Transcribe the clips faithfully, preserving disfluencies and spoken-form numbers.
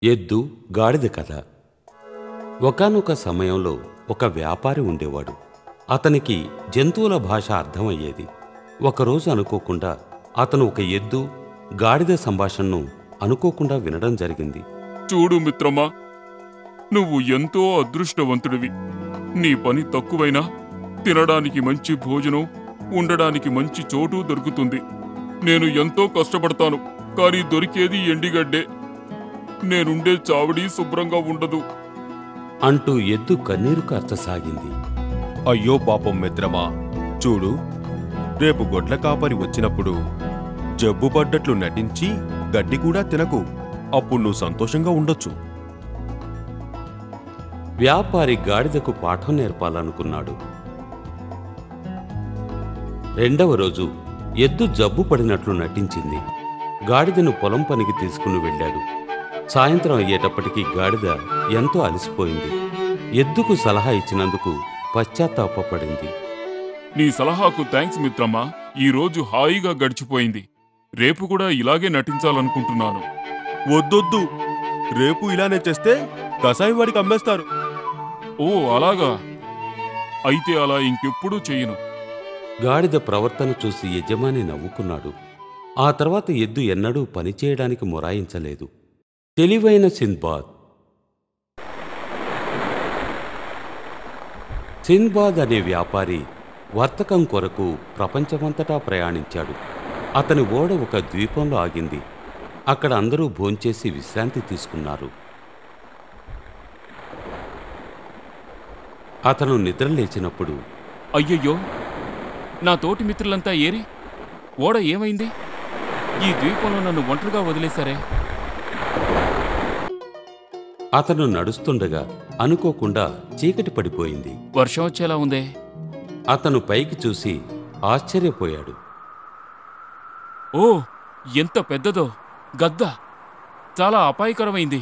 ఎద్దు గాడిద కథ. ఒకానొక సమయంలో ఒక వ్యాపారి ఉండేవాడు. అతనికి జంతువుల భాష అర్థమయ్యేది. ఒకరోజు అనుకోకుండా అతను ఒక ఎద్దు గాడిద సంభాషణను అనుకోకుండా వినడం జరిగింది. చూడు మిత్రమా, నువ్వు ఎంతో అదృష్టవంతుడివి. నీ పని తక్కువైనా తినడానికి మంచి భోజనం, ఉండడానికి మంచి చోటు దొరుకుతుంది. నేను ఎంతో కష్టపడతాను, కానీ దొరికేది ఎండిగడ్డే. నేనుండే చావడి శుభ్రంగా ఉండదు అంటూ ఎద్దు కన్నీరు కార్చసాగింది. అయ్యో పాపం మిత్రమా, చూడు, రేపు గొడ్ల కాపరి వచ్చినప్పుడు జబ్బు పడ్డట్లు నటించి గడ్డి కూడా తినకు. అప్పుడు నువ్వు సంతోషంగా ఉండొచ్చు. వ్యాపారి గాడిదకు పాఠం నేర్పాలనుకున్నాడు. రెండవ రోజు ఎద్దు జబ్బు పడినట్లు నటించింది. గాడిదను పొలం పనికి తీసుకుని వెళ్ళాడు. సాయంత్రం అయ్యేటప్పటికీ గాడిద ఎంతో అలసిపోయింది. ఎద్దుకు సలహా ఇచ్చినందుకు పశ్చాత్తాపపడింది. నీ సలహాకు థ్యాంక్స్ మిత్రమా. ఈ రోజు హాయిగా గడిచిపోయింది. రేపు కూడా ఇలాగే నటించాలనుకుంటున్నాను. వద్దొద్దు, రేపు ఇలానే చేస్తే కసాయి వాడికి అమ్మేస్తారు. ఓ అలాగా, అయితే అలా ఇంకెప్పుడూ చెయ్యను. గాడిద ప్రవర్తన చూసి యజమాని నవ్వుకున్నాడు. ఆ తర్వాత ఎద్దు ఎన్నడూ పనిచేయడానికి మొరాయించలేదు. తెలివైన సింద్బాద్. సింద్బాద్ అనే వ్యాపారి వర్తకం కొరకు ప్రపంచమంతటా ప్రయాణించాడు. అతని ఓడ ఒక ద్వీపంలో ఆగింది. అక్కడ అందరూ భోంచేసి విశ్రాంతి తీసుకున్నారు. అతను నిద్రలేచినప్పుడు, అయ్యయ్యో, నా తోటి మిత్రులంతా ఏరి ఓడ ఏమైంది? ఈ ద్వీపంలో నన్ను ఒంటరిగా వదిలేశారే. అతను నడుస్తుండగా అనుకోకుండా చీకటి పడిపోయింది. వర్షం వచ్చేలా ఉందే. అతను పైకి చూసి ఆశ్చర్యపోయాడు. ఓ, ఎంత పెద్దదో గద్ద! చాలా అపాయకరమైంది.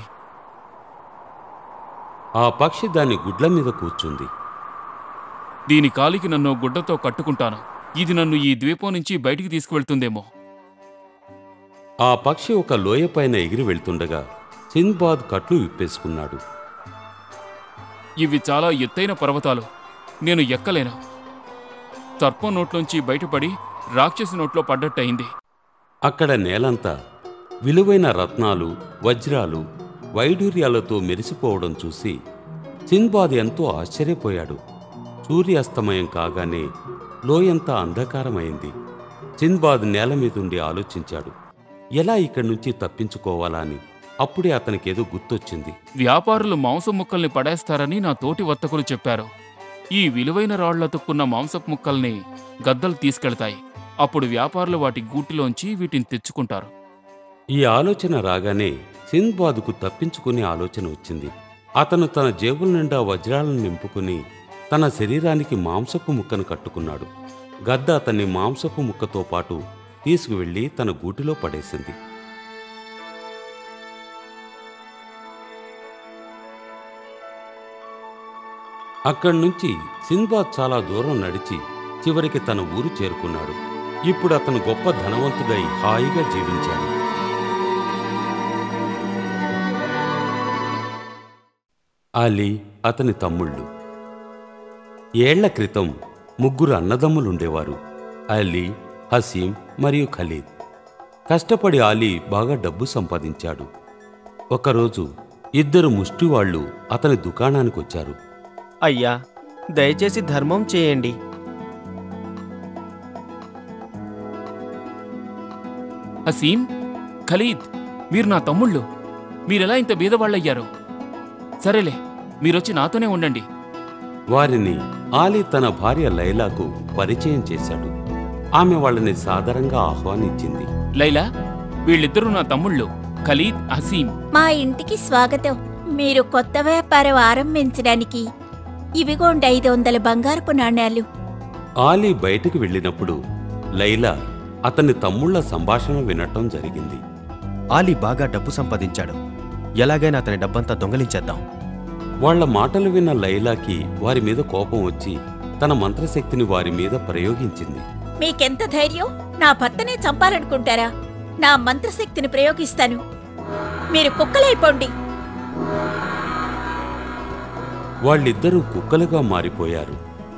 ఆ పక్షి దాని గుడ్ల మీద కూర్చుంది. దీని కాలికి నన్ను గుడ్డతో కట్టుకుంటాను. ఇది నన్ను ఈ ద్వీపం నుంచి బయటికి తీసుకువెళ్తుందేమో. ఆ పక్షి ఒక లోయపైన ఎగిరి వెళ్తుండగా సింద్బాద్ కట్లు విప్పేసుకున్నాడు. ఇవి చాలా ఎత్తైన పర్వతాలు, నేను ఎక్కలేను. సర్పం నోట్లోంచి బయటపడి రాక్షసి నోట్లో పడ్డట్టయింది. అక్కడ నేలంతా విలువైన రత్నాలు, వజ్రాలు, వైడూర్యాలతో మెరిసిపోవడం చూసి సింద్బాద్ ఎంతో ఆశ్చర్యపోయాడు. సూర్యాస్తమయం కాగానే లోయంతా అంధకారమైంది. సింద్బాద్ నేల మీదుండి ఆలోచించాడు, ఎలా ఇక్కడి నుంచి తప్పించుకోవాలా అని. అప్పుడే అతనికేదో గుర్తొచ్చింది. వ్యాపారులు మాంసం ముక్కల్ని పడేస్తారని నా తోటి వర్తకులు చెప్పారు. ఈ విలువైన రాళ్లతుక్కున్న మాంసపు ముక్కల్ని గద్దలు తీసుకెళ్తాయి. అప్పుడు వ్యాపారులు వాటి గూటిలోంచి వీటిని తెచ్చుకుంటారు. ఈ ఆలోచన రాగానే సింద్బాద్కు తప్పించుకునే ఆలోచన వచ్చింది. అతను తన జేబుల నిండా వజ్రాలను నింపుకుని తన శరీరానికి మాంసపు ముక్కను కట్టుకున్నాడు. గద్ద అతన్ని మాంసపు ముక్కతో పాటు తీసుకువెళ్లి తన గూటిలో పడేసింది. అక్కడ్నుంచి సింద్బాద్ చాలా దూరం నడిచి చివరికి తన ఊరు చేరుకున్నాడు. ఇప్పుడు అతను గొప్ప ధనవంతుడై హాయిగా జీవించాడు. అలీ, అతని తమ్ముళ్ళు. ఏళ్ల క్రితం ముగ్గురు అన్నదమ్ములుండేవారు, అలీ, హసీం మరియు ఖలీద్. కష్టపడి అలీ బాగా డబ్బు సంపాదించాడు. ఒకరోజు ఇద్దరు ముష్టివాళ్లు అతని దుకాణానికొచ్చారు. అయ్యా, దయచేసి ధర్మం చేయండి. హసీం, ఖలీద్, మీరు నా తమ్ముళ్ళు. మీరెలా ఇంత బీదవాళ్ళయ్యారు? సరేలే, మీరొచ్చి నాతోనే ఉండండి. వారిని ఆలీ తన భార్య లైలాకు పరిచయం చేశాడు. ఆమె వాళ్ళని సాదరంగా ఆహ్వానించింది. లైలా, వీళ్ళిద్దరూ నా తమ్ముళ్ళు, ఖలీద్, హసీం. మా ఇంటికి స్వాగతం. మీరు కొత్త వ్యాపారం ఆరంభించడానికి ఇవిగోండి ఐదు వందల బంగారపు నాణ్యాలు. ఆలీ బయటకు వెళ్ళినప్పుడు లైలా అతని తమ్ముళ్ల సంభాషణ వినటం జరిగింది. ఆలీ బాగా డబ్బు సంపాదించాడు. ఎలాగైనా అతని డబ్బంతా దొంగలించేద్దాం. వాళ్ల మాటలు విన్న లైలాకి వారి మీద కోపం వచ్చి తన మంత్రశక్తిని వారి మీద ప్రయోగించింది. మీకెంత ధైర్యం? నా భర్తనే చంపాలనుకుంటారా? నా మంత్రశక్తిని ప్రయోగిస్తాను. మీరు కుక్కలైపోండి. వాళ్ళిద్దరూ కుక్కలుగా మారిపోయారు.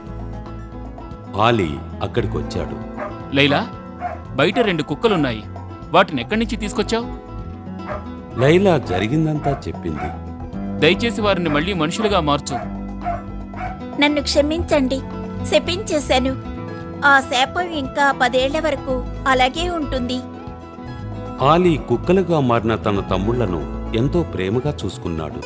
ఆలీ అక్కడికొచ్చాడు. లైలా, బయట రెండు కుక్కలున్నాయి. వాటిని ఎక్కడి నుంచి తీసుకొచ్చావు? లైలా జరిగిందంతా చెప్పింది. దయచేసి వారిని మళ్ళీ మనుషులుగా మార్చు. నన్ను క్షమించండి, శపించేశాను. ఆ శాపం ఇంకా పదేళ్ల వరకు అలాగే ఉంటుంది. ఆలీ కుక్కలుగా మారిన తన తమ్ముళ్లను ఎంతో ప్రేమగా చూసుకున్నాడు.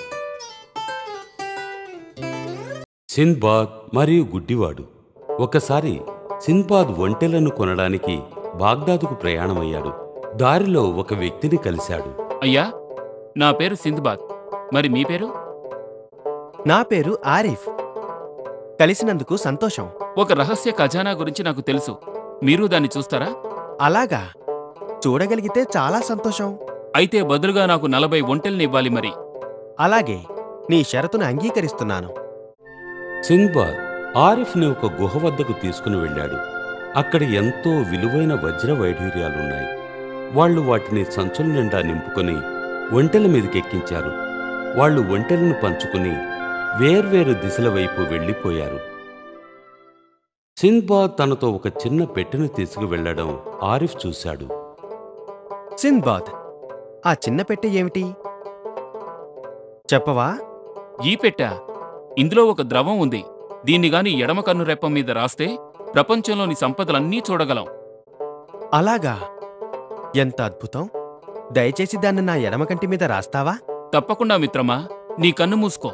సింద్బాద్ మరియు గుడ్డివాడు. ఒకసారి సింద్బాద్ ఒంటెలను కొనడానికి బాగ్దాదుకు ప్రయాణమయ్యాడు. దారిలో ఒక వ్యక్తిని కలిశాడు. అయ్యా, నా పేరు సింద్బాద్. మరి మీ పేరు? నా పేరు ఆరిఫ్. కలిసినందుకు సంతోషం. ఒక రహస్య ఖజానా గురించి నాకు తెలుసు. మీరు దాన్ని చూస్తారా? అలాగా, చూడగలిగితే చాలా సంతోషం. అయితే బదులుగా నాకు నలభై ఒంటెల్ని ఇవ్వాలి. మరి అలాగే, నీ షరతును అంగీకరిస్తున్నాను. సింద్బాద్ ఆరిఫ్ని ఒక గుహ వద్దకు తీసుకుని వెళ్ళాడు. అక్కడ ఎంతో విలువైన వజ్ర వైఢూర్యాలున్నాయి. వాళ్లు వాటిని సంచుల నిండా నింపుకొని ఒంటెల మీదకెక్కించారు. వాళ్లు ఒంటెలను పంచుకుని వేర్వేరు దిశల వైపు వెళ్ళిపోయారు. సింద్బాద్ తనతో ఒక చిన్న పెట్టెను తీసుకువెళ్లడం ఆరిఫ్ చూశాడు. సింద్బాద్, ఆ చిన్న పెట్టె ఏమిటి చెప్పవా? ఈ పెట్టా, ఇందులో ఒక ద్రవం ఉంది. దీన్నిగాని ఎడమ కన్ను రెప్ప మీద రాస్తే ప్రపంచంలోని సంపదలన్నీ చూడగలం. అలాగా, ఎంత అద్భుతం. దయచేసి దాన్ని నా ఎడమ కంటి మీద రాస్తావా? తప్పకుండా మిత్రమా, నీ కన్ను మూసుకో.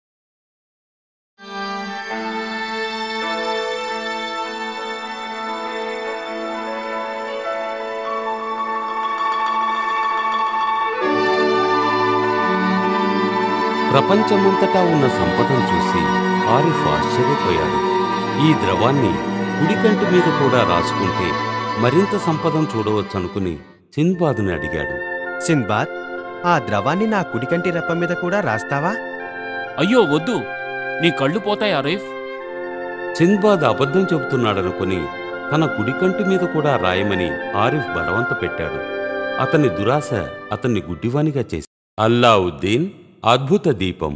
ప్రపంచమంతటా ఉన్న సంపదను చూసి ఆరిఫ్ ఆశ్చర్యపోయాడు. ఈ ద్రవాన్ని కుడికంటి మీద కూడా రాసుకుంటే మరింత సంపదను చూడవచ్చనుకుని సింద్బాద్ని అడిగాడు. సింద్బాద్, ఆ ద్రవాన్ని నా కుడికంటి రెప్ప మీద కూడా రాస్తావా? అయ్యో వద్దు, నీ కళ్ళు పోతాయి ఆరిఫ్. సింద్బాద్ అబద్ధం చెబుతున్నాడనుకుని తన కుడికంటి మీద కూడా రాయమని ఆరిఫ్ బలవంత పెట్టాడు. అతని దురాశ అతన్ని గుడ్డివానిగా చేసి అల్లావుద్దీన్ అద్భుత దీపం.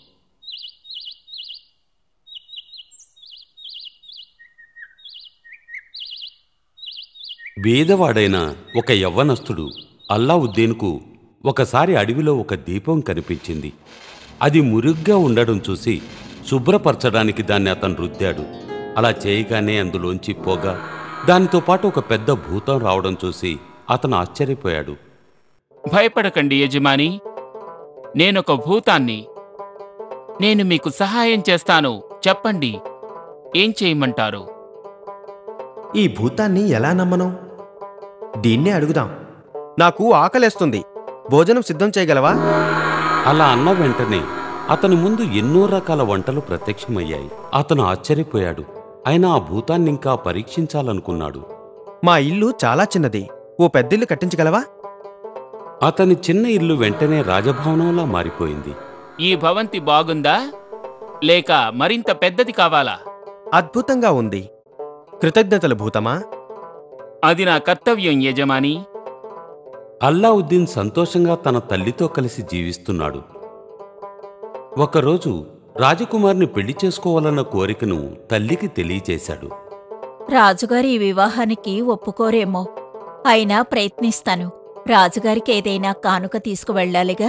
బీదవాడైన ఒక యవ్వనస్తుడు అల్లావుద్దీన్కు ఒకసారి అడవిలో ఒక దీపం కనిపించింది. అది మురుగ్గా ఉండడం చూసి శుభ్రపరచడానికి దాన్ని అతను రుద్దాడు. అలా చేయగానే అందులోంచి పొగ, దానితో పాటు ఒక పెద్ద భూతం రావడం చూసి అతను ఆశ్చర్యపోయాడు. భయపడకండి యజమాని, నేనొక భూతాన్ని. నేను మీకు సహాయం చేస్తాను. చెప్పండి, ఏం చేయమంటారు? ఈ భూతాన్ని ఎలా నమ్మను? దీన్నే అడుగుదాం. నాకు ఆకలేస్తుంది, భోజనం సిద్ధం చేయగలవా? అలా అన్న వెంటనే అతని ముందు ఎన్నో రకాల వంటలు ప్రత్యక్షమయ్యాయి. అతను ఆశ్చర్యపోయాడు. అయినా ఆ భూతాన్నింకా పరీక్షించాలనుకున్నాడు. మా ఇల్లు చాలా చిన్నది, ఓ పెద్దిల్లు కట్టించగలవా? అతని చిన్న ఇల్లు వెంటనే రాజభవనంలా మారిపోయింది. ఈ భవంతి బాగుందా, లేక మరింత పెద్దది కావాలా? అద్భుతంగా ఉంది. కృతజ్ఞతలు భూతమా. అది నా కర్తవ్యం యజమాని. అల్లావుద్దీన్ సంతోషంగా తన తల్లితో కలిసి జీవిస్తున్నాడు. ఒకరోజు రాజకుమార్ని పెళ్లి చేసుకోవాలన్న కోరికను తల్లికి తెలియచేశాడు. రాజుగారి ఈ వివాహానికి ఒప్పుకోరేమో, అయినా ప్రయత్నిస్తాను. రాజుగారికి ఏదైనా కానుక తీసుకువెళ్ళాలిగా.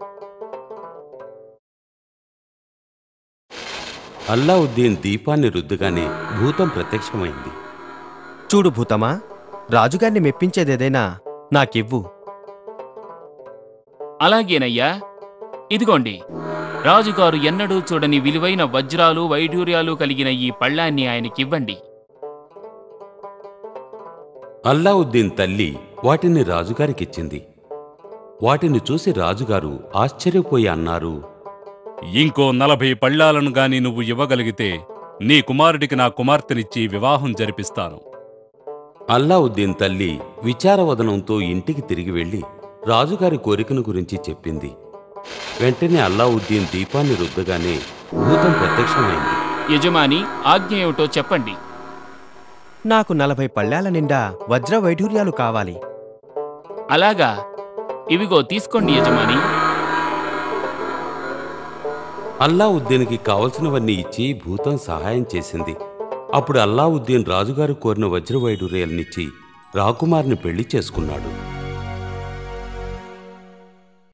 అల్లావుద్దీన్ దీపాన్ని రుద్దుగానే భూతం ప్రత్యక్షమైంది. చూడు భూతమా, రాజుగారిని మెప్పించేదేదైనా నాకివ్వు. అలాగేనయ్యా, ఇదిగోండి. రాజుగారు ఎన్నడూ చూడని విలువైన వజ్రాలు వైఢూర్యాలు కలిగిన ఈ పళ్ళాన్ని ఆయనకివ్వండి. అల్లావుద్దీన్ తల్లి వాటిని రాజుగారికిచ్చింది. వాటిని చూసి రాజుగారు ఆశ్చర్యపోయి అన్నారు, ఇంకో నలభై పళ్ళాలను గాని నువ్వు ఇవ్వగలిగితే నీ కుమారుడికి నా కుమార్తెనిచ్చి వివాహం జరిపిస్తాను. అల్లావుద్దీన్ తల్లి విచారవదనంతో ఇంటికి తిరిగి వెళ్లి రాజుగారి కోరికను గురించి చెప్పింది. వెంటనే అల్లావుద్దీన్ దీపాన్ని రుద్దగానే భూతం ప్రత్యక్షమైంది. యజమాని, ఆజ్ఞ ఏమిటో చెప్పండి. నాకు నలభై పళ్ళాల నిండా వజ్ర వైఢూర్యాలు కావాలి. అలాగా, ఇవిగో తీసుకోండి యజమాని. అల్లావుద్దీన్కి కావలసినవన్నీ ఇచ్చి భూతం సహాయం చేసింది. అప్పుడు అల్లావుద్దీన్ రాజుగారు కోరిన వజ్రవైడూర్యాలనిచ్చి రాకుమార్ని పెళ్లి చేసుకున్నాడు.